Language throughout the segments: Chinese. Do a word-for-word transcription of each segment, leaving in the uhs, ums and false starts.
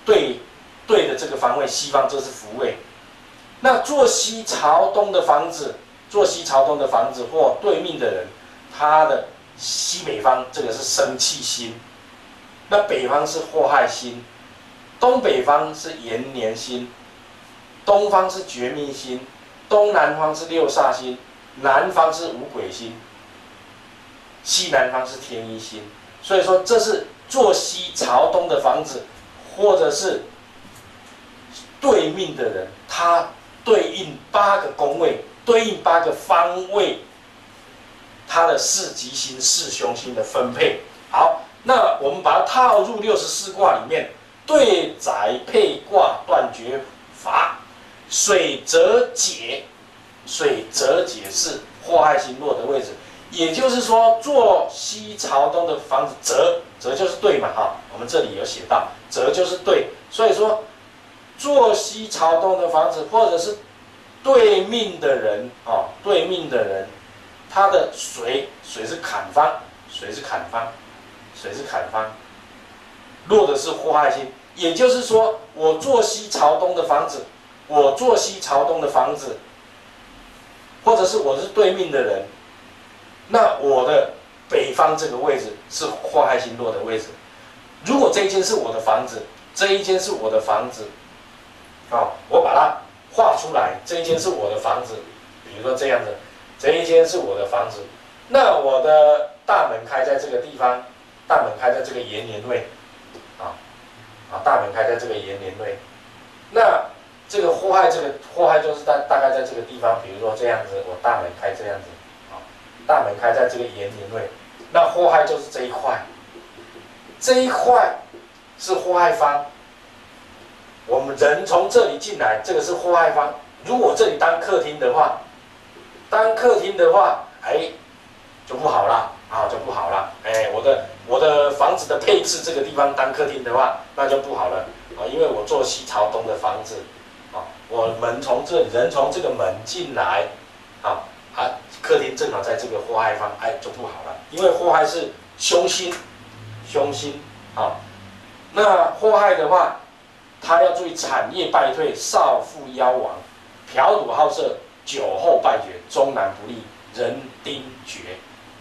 对对的这个方位，西方这是福位。那坐西朝东的房子，坐西朝东的房子或对命的人，他的西北方这个是生气星，那北方是祸害星，东北方是延年星，东方是绝命星，东南方是六煞星，南方是五鬼星，西南方是天一星。所以说这是坐西朝东的房子，或者是对命的人，他对应八个宫位，对应八个方位，他的四吉星、四凶星的分配。好，那我们把它套入六十四卦里面，对宅配卦断绝法，水泽解，水泽解是祸害星落的位置。也就是说，坐西朝东的房子，泽泽就是对嘛，哈，我们这里有写到，泽就是对，所以说，坐西朝东的房子，或者是对命的人，哦，对命的人，他的水水是坎方，水是坎方，水是坎方，落的是祸害星，也就是说，我坐西朝东的房子，我坐西朝东的房子，或者是我是对命的人。那我的北方这个位置是祸害星落的位置。如果这一间是我的房子，这一间是我的房子，哦，我把它画出来，这一间是我的房子，比如说这样子，这一间是我的房子，那我的大门开在这个地方，大门开在这个延年位，啊，啊，大门开在这个延年位，那这个祸害这个祸害就是大大概在这个地方，比如说这样子，我大门开这样子。大门开在这个延年位，那祸害就是这一块，这一块是祸害方。我们人从这里进来，这个是祸害方。如果这里当客厅的话，当客厅的话，哎，就不好了啊，就不好了。哎，我的我的房子的配置这个地方当客厅的话，那就不好了啊，因为我坐西朝东的房子，啊，我门从这人从这个门进来，啊啊。客厅正好在这个祸害方，哎，就不好了，因为祸害是凶星，凶星啊。那祸害的话，他要注意产业败退、少妇夭亡、嫖赌好色、酒后败绝、终南不利、人丁绝。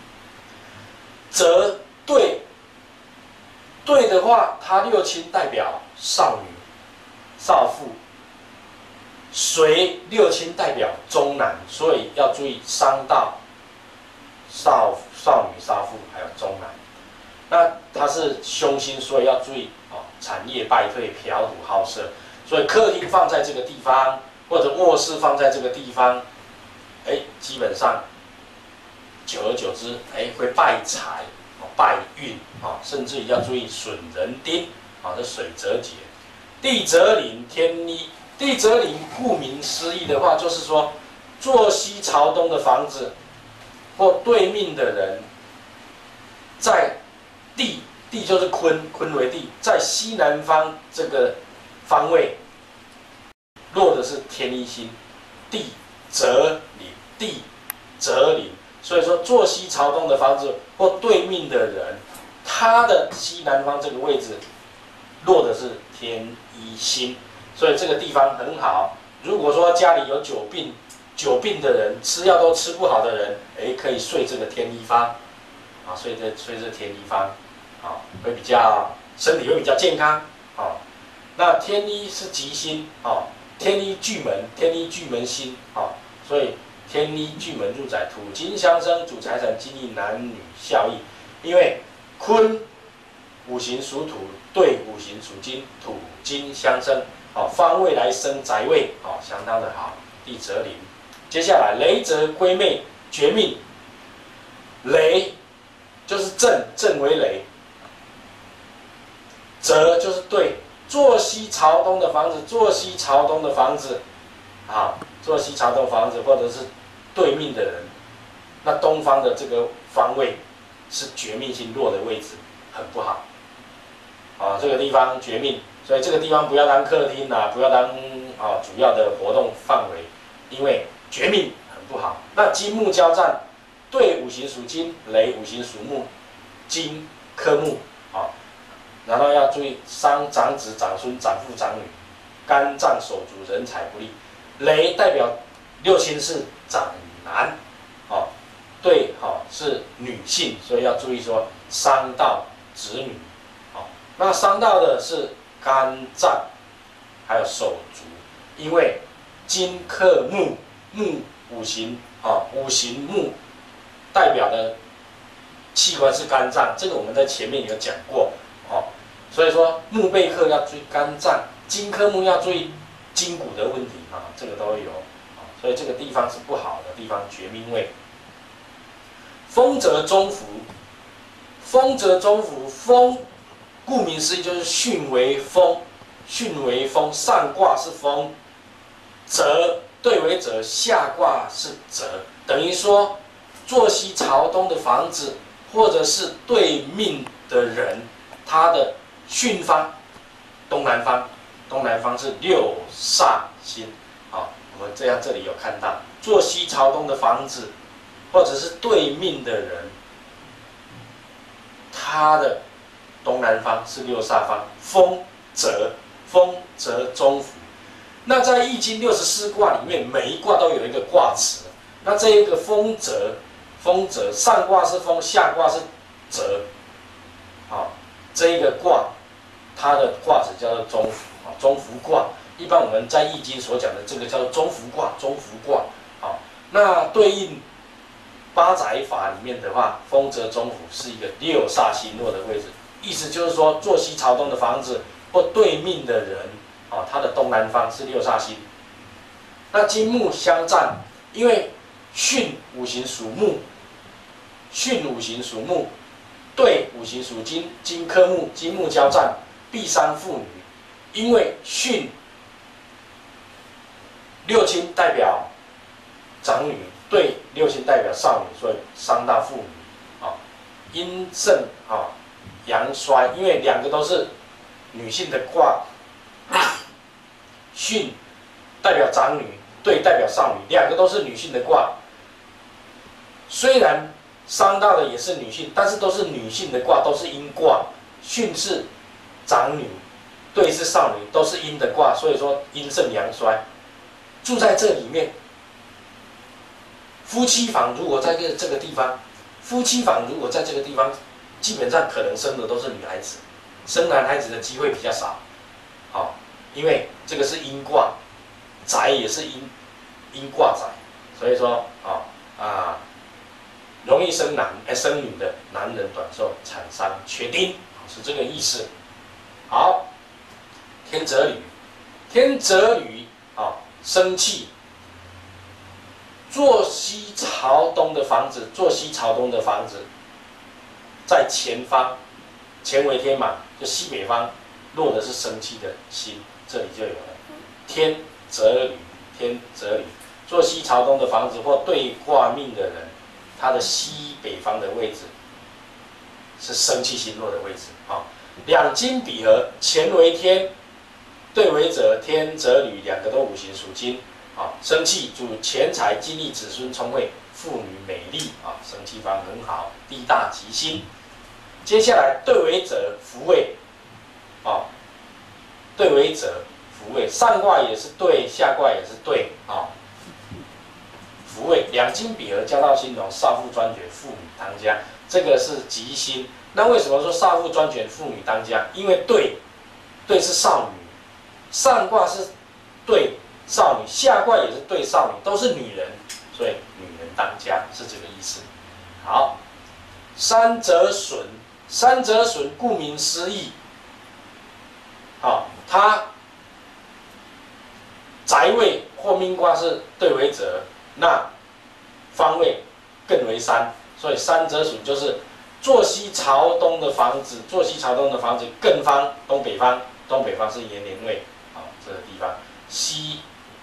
则对，对的话，他六亲代表少女、少妇。水六亲代表中男，所以要注意伤到少少女、少妇还有中男。那它是凶星，所以要注意哦，产业败退、嫖赌好色。所以客厅放在这个地方，或者卧室放在这个地方，哎，基本上久而久之，哎，会败财、败运啊，甚至于要注意损人丁啊。这水泽解，地泽临，天一。地泽临，顾名思义的话，就是说，坐西朝东的房子，或对命的人，在地地就是坤，坤为地，在西南方这个方位，落的是天一星，地泽临，地泽临，所以说坐西朝东的房子或对命的人，他的西南方这个位置，落的是天一星。所以这个地方很好。如果说家里有久病、久病的人，吃药都吃不好的人，哎，可以睡这个天一方，啊，睡这睡这天一方，啊，会比较身体会比较健康，啊。那天一是吉星，啊，天一巨门，天一巨门星，啊，所以天一巨门入宅，土金相生，主财产、经济、男女效益。因为坤五行属土，对五行属金，土金相生。好，方位来生宅位，好，相当的好。地泽临，接下来雷泽归妹，绝命。雷就是震，震为雷。泽就是对，坐西朝东的房子，坐西朝东的房子，啊，坐西朝东房子，或者是对命的人，那东方的这个方位是绝命星落的位置，很不好。啊，这个地方绝命。所以这个地方不要当客厅啊，不要当啊主要的活动范围，因为绝命很不好。那金木交战，对五行属金，雷五行属木，金克木啊， 然后要注意伤长子、长孙、长父、长女，干脏手足，人财不利。雷代表六亲是长男，哦，对，哦是女性，所以要注意说伤到子女，哦，那伤到的是肝脏，还有手足，因为金克木，木五行啊、哦，五行木代表的器官是肝脏，这个我们在前面有讲过，哦，所以说木被克要注意肝脏，金克木要注意筋骨的问题啊，这个都有，啊，所以这个地方是不好的地方，绝命位。风泽中伏，风泽中伏，风顾名思义就是巽为风，巽为风，上卦是风，泽对为泽，下卦是泽，等于说坐西朝东的房子，或者是对命的人，他的巽方东南方，东南方是六煞星，啊，我们这样这里有看到坐西朝东的房子，或者是对命的人，他的东南方是六煞方，风泽，风泽中伏。那在易经六十四卦里面，每一卦都有一个卦辞。那这一个风泽，风泽上卦是风，下卦是泽，啊，这一个卦，它的卦辞叫做中伏，啊，中伏卦。一般我们在易经所讲的这个叫做中伏卦，中伏卦，啊，那对应八宅法里面的话，风泽中伏是一个六煞星落的位置，意思就是说，坐西朝东的房子或对命的人，啊，他的东南方是六煞星。那金木相战，因为巽五行属木，巽五行属木，对五行属金，金克木，金木交战，必伤妇女。因为巽六亲代表长女，对六亲代表少女，所以伤到妇女。啊，阴盛啊，阳衰，因为两个都是女性的卦，巽代表长女，对代表少女，两个都是女性的卦。虽然伤到的也是女性，但是都是女性的卦，都是阴卦。巽是长女，对是少女，都是阴的卦，所以说阴盛阳衰。住在这里面，夫妻房如果在这这个地方，夫妻房如果在这个地方，基本上可能生的都是女孩子，生男孩子的机会比较少。好、哦，因为这个是阴卦，宅也是阴阴卦宅，所以说啊、哦、啊。容易生男哎生女的男人短寿，产伤缺丁，是这个意思。好，天泽履，天泽履啊，生气。坐西朝东的房子，坐西朝东的房子，在前方，前为天马，就西北方落的是生气的星，这里就有了天泽履，天泽履。坐西朝东的房子或对卦命的人，它的西北方的位置是生气星落的位置啊。两金比合，乾为天，兑为泽，天泽履，两个都五行属金啊。生气主钱财、金利、子孙聪慧、妇女美丽啊，生气方很好，地大吉星。接下来兑为泽，福位啊，兑为泽，福位，上卦也是兑，下卦也是兑啊。福位两金比合，交到兴隆，少妇专权，妇女当家，这个是吉星。那为什么说少妇专权，妇女当家？因为兑，兑是少女，上卦是兑少女，下卦也是兑少女，都是女人，所以女人当家是这个意思。好，三折损，三折损，顾名思义，好，它宅位或命卦是兑为泽。那方位更为山，所以山泽损就是坐西朝东的房子，坐西朝东的房子艮方东北方，东北方是延年位，啊，这个地方西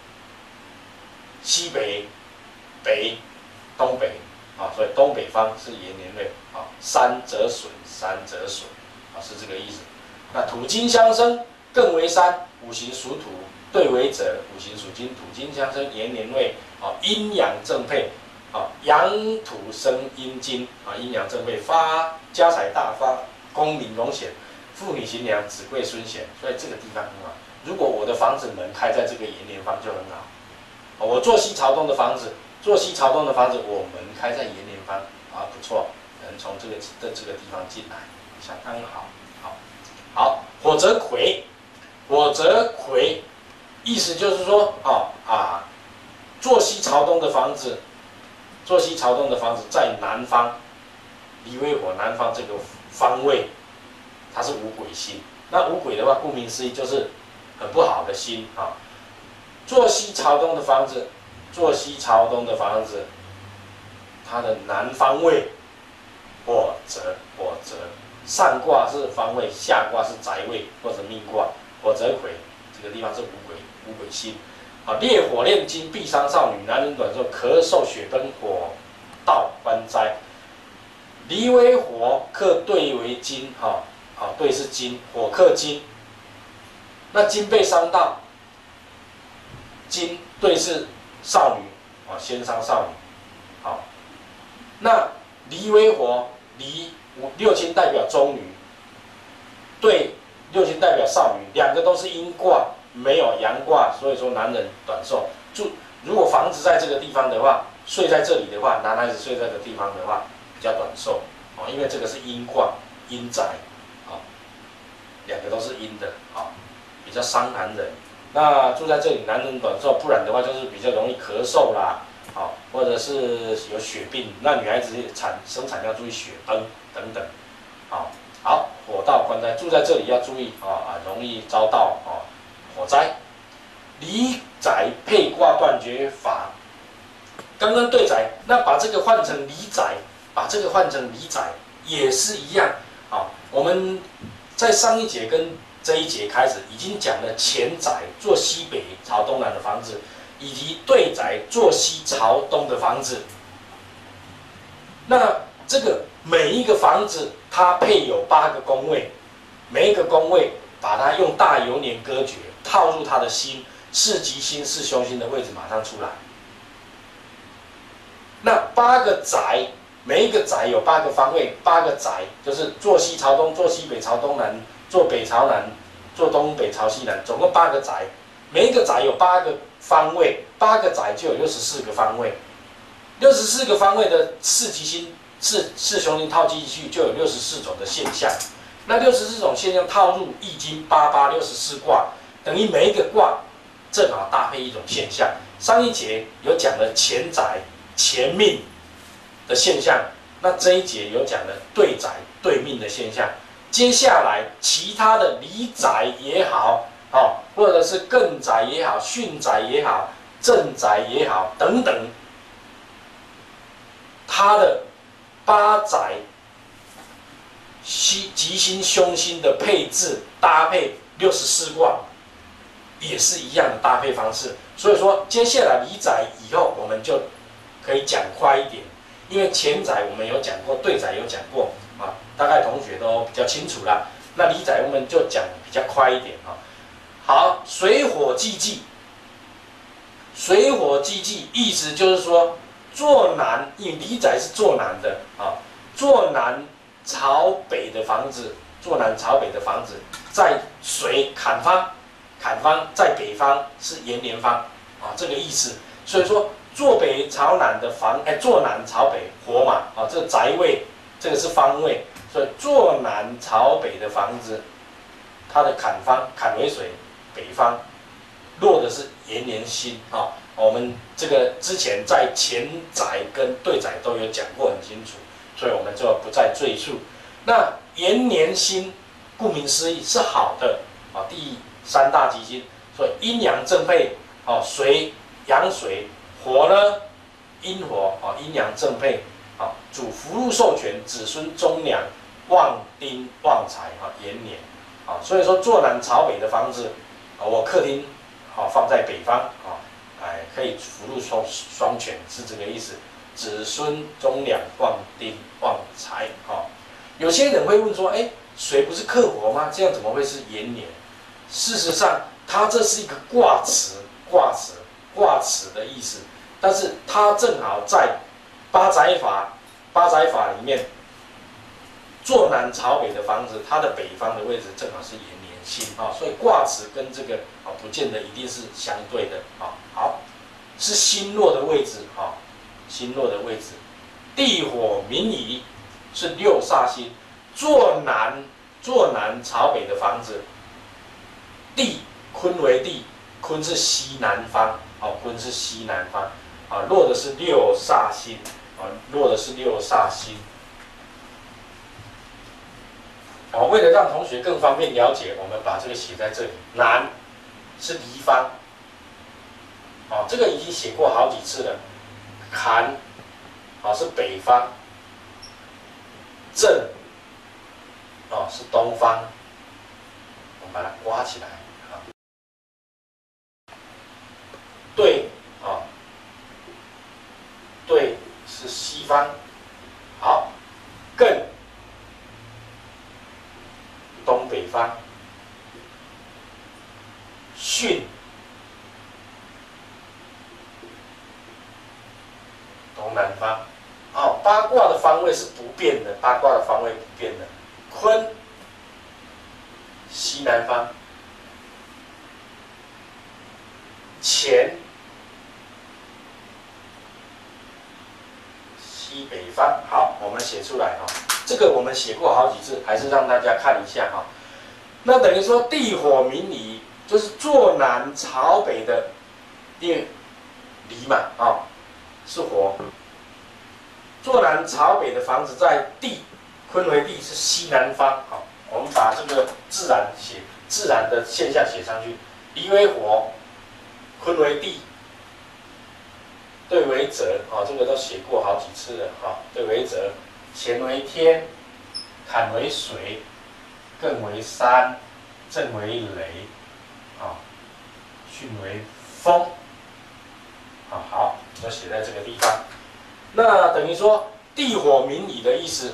西北北东北啊，所以东北方是延年位啊，山泽损，山泽损啊，是这个意思。那土金相生，艮为山，五行属土，兑为泽，五行属金，土金相生，延年位。啊，阴阳正配，啊，阳土生阴金，啊，阴阳正配，发家财大发，功名荣显， 妇女贤良，子贵孙贤，所以这个地方很好。如果我的房子门开在这个延年方就很好。我坐西朝东的房子，坐西朝东的房子，我门开在延年方啊，不错，能从这个的这个地方进来，相当好。好，好，火泽魁，火泽魁，意思就是说，哦啊，坐西朝东的房子，坐西朝东的房子在南方，离为火南方这个方位，它是五鬼星。那五鬼的话，顾名思义就是很不好的星啊。坐西朝东的房子，坐西朝东的房子，它的南方位火泽，火泽，上卦是方位，下卦是宅位或者命卦，火泽魁这个地方是五鬼，五鬼星。啊，烈火炼金，必伤少女，男人短寿，咳嗽血崩，火道官灾。离为火克兑为金，哈、啊，兑是金，火克金。那金被伤到，金兑是少女，啊，先伤少女，好。那离为火，离六亲代表中女，兑六亲代表少女，两个都是阴卦。没有阳卦，所以说男人短寿。住如果房子在这个地方的话，睡在这里的话，男孩子睡在这个地方的话，比较短寿哦，因为这个是阴卦，阴宅，啊、哦，两个都是阴的，啊、哦，比较伤男人。那住在这里，男人短寿，不然的话就是比较容易咳嗽啦，啊、哦，或者是有血病。那女孩子产生产要注意血崩等等，好、哦，好，火道官灾，住在这里要注意啊啊，容易遭到啊。哦火灾，离宅配卦断绝法。刚刚对宅，那把这个换成离宅，把这个换成离宅也是一样。好，我们在上一节跟这一节开始已经讲了前宅坐西北朝东南的房子，以及对宅坐西朝东的房子。那这个每一个房子它配有八个宫位，每一个宫位把它用大流年割绝。套入他的心，是吉星是凶星的位置马上出来。那八个宅，每一个宅有八个方位，八个宅就是坐西朝东，坐西北朝东南，坐北朝南，坐东北朝西南，总共八个宅。每一个宅有八个方位，八个宅就有六十四个方位。六十四个方位的四吉星、四四凶星套进去，就有六十四种的现象。那六十四种现象套入易经八八六十四卦。等于每一个卦正好搭配一种现象。上一节有讲了前宅、前命的现象，那这一节有讲了对宅、对命的现象。接下来其他的离宅也好，哦，或者是艮宅也好、巽宅也好、正宅也好等等，它的八宅吉星、凶星的配置搭配六十四卦。也是一样的搭配方式，所以说接下来离宅以后我们就可以讲快一点，因为前宅我们有讲过，对宅有讲过啊，大概同学都比较清楚啦。那离宅我们就讲比较快一点啊。好，水火既济，水火既济意思就是说坐南，因为离宅是坐南的啊，坐南朝北的房子，坐南朝北的房子在水坎方。坎方在北方是延年方啊，这个意思。所以说坐北朝南的房，哎，坐南朝北火嘛啊，这个宅位，这个是方位，所以坐南朝北的房子，它的坎方坎为水，北方落的是延年星啊。我们这个之前在前宅跟对宅都有讲过很清楚，所以我们就不再赘述。那延年星，顾名思义是好的啊，第三大吉星，所以阴阳正配，哦，水阳水，火呢阴火，哦，阴阳正配，哦，主福禄寿全，子孙忠良，旺丁旺财，啊，延年，啊，所以说坐南朝北的房子，啊，我客厅，啊，放在北方，啊，哎，可以福禄双双全，是这个意思，子孙忠良，旺丁旺财，啊，有些人会问说，哎，水不是克火吗？这样怎么会是延年？事实上，它这是一个卦辞，卦辞，卦辞的意思。但是它正好在八宅法，八宅法里面坐南朝北的房子，它的北方的位置正好是延年星啊，所以卦辞跟这个啊不见得一定是相对的啊。好，是星落的位置啊，星落的位置，地火明夷是六煞星，坐南坐南朝北的房子，地坤为地，坤是西南方，哦，坤是西南方啊，落的是六煞星啊，落的是六煞星。好，为了让同学更方便了解，我们把这个写在这里。南是离方，啊，这个已经写过好几次了。坎，啊是北方。正，啊是东方。我们把它刮起来，啊。对，啊，对是西方。好，艮。东北方，巽，东南方。哦，八卦的方位是不变的，八卦的方位不变的。坤，西南方。乾，西北方。好，我们写出来啊。这个我们写过好几次，还是让大家看一下哈。那等于说地火明夷，就是坐南朝北的，因为离嘛啊，是火。坐南朝北的房子在地，坤为地是西南方。好，我们把这个自然写自然的现象写上去。离为火，坤为地，对为泽啊，这个都写过好几次了哈。对为泽。乾为天，坎为水，艮为山，震为雷，啊，巽为风，啊，好，都写在这个地方。那等于说地火明夷的意思，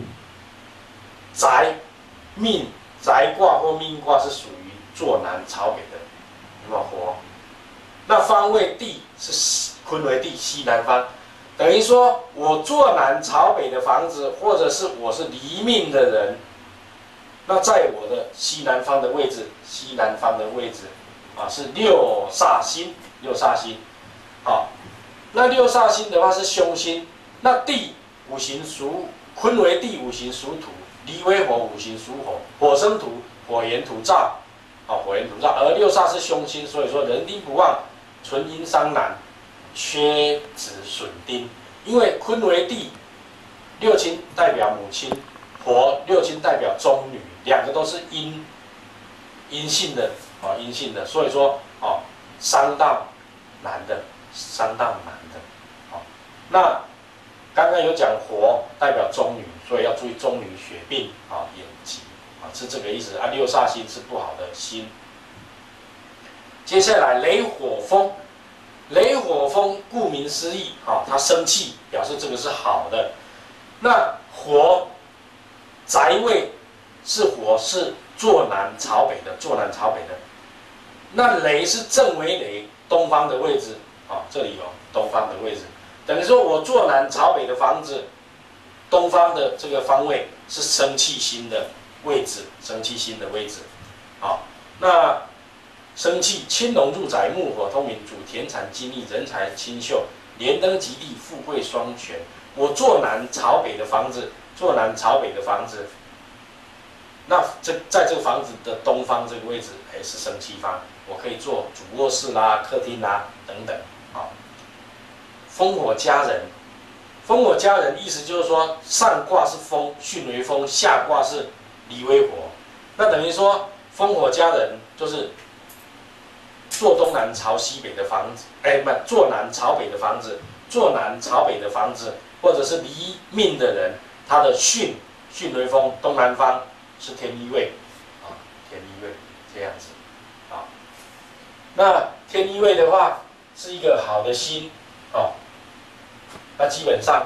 宅、命、宅卦或命卦是属于坐南朝北的，有没有火？那方位地是坤为地，西南方。等于说，我坐南朝北的房子，或者是我是离命的人，那在我的西南方的位置，西南方的位置，啊是六煞星，六煞星，好，那六煞星的话是凶星，那地五行属坤为地，五行属土，离为火，五行属火，火生土，火炎土燥，啊火炎土燥，而六煞是凶星，所以说人丁不旺，存阴伤男。缺子损丁，因为坤为地，六亲代表母亲，火六亲代表中女，两个都是阴阴性的啊，阴性的，所以说哦，伤到男的，伤到男的，哦，那刚刚有讲火代表中女，所以要注意中女血病啊，眼疾啊，是这个意思啊。六煞星是不好的星。接下来雷火风。雷火风，顾名思义，啊，它生气，表示这个是好的。那火宅位是火，是坐南朝北的，坐南朝北的。那雷是正为雷，东方的位置，啊，这里有东方的位置，等于说我坐南朝北的房子，东方的这个方位是生气星的位置，生气星的位置，好，那。生气，青龙入宅，木火通明，主田产金利，人才清秀，连登吉地，富贵双全。我坐南朝北的房子，坐南朝北的房子，那这在这个房子的东方这个位置，哎是生气方，我可以做主卧室啦、客厅啦等等。好，风火家人，风火家人意思就是说，上卦是风，巽为风；下卦是离为火。那等于说，风火家人就是。坐东南朝西北的房子，哎，不，坐南朝北的房子，坐南朝北的房子，或者是离命的人，他的巽巽为风，东南方是天一位，啊，天一位这样子，啊，那天一位的话是一个好的星，哦，那基本上，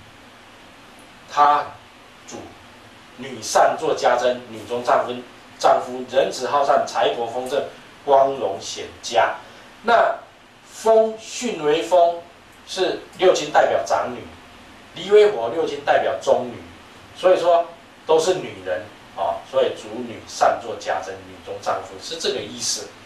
他主女善作家珍，女中丈夫，丈夫仁慈好善，财帛丰盛。光荣显家，那风巽为风，是六亲代表长女，离为火，六亲代表中女，所以说都是女人啊，所以主女善作家珍，女中丈夫是这个意思。